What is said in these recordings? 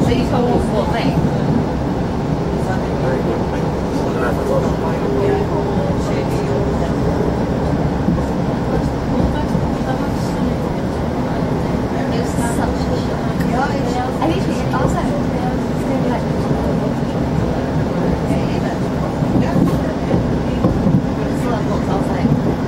So you told us what thing? It was such a shock. I literally, I was like, it's going to be like, it's like, I was like,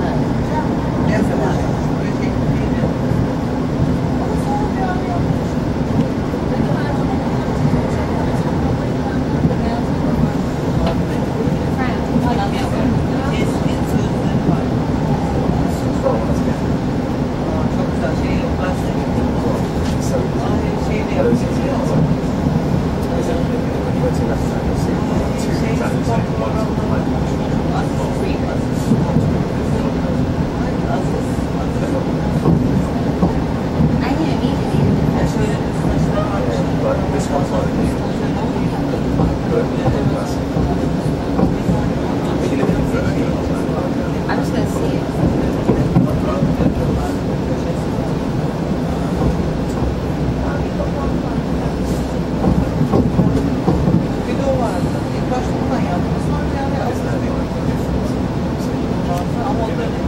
I'm just going to see it.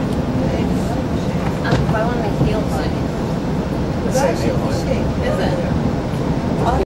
But I want to make heels. Is it?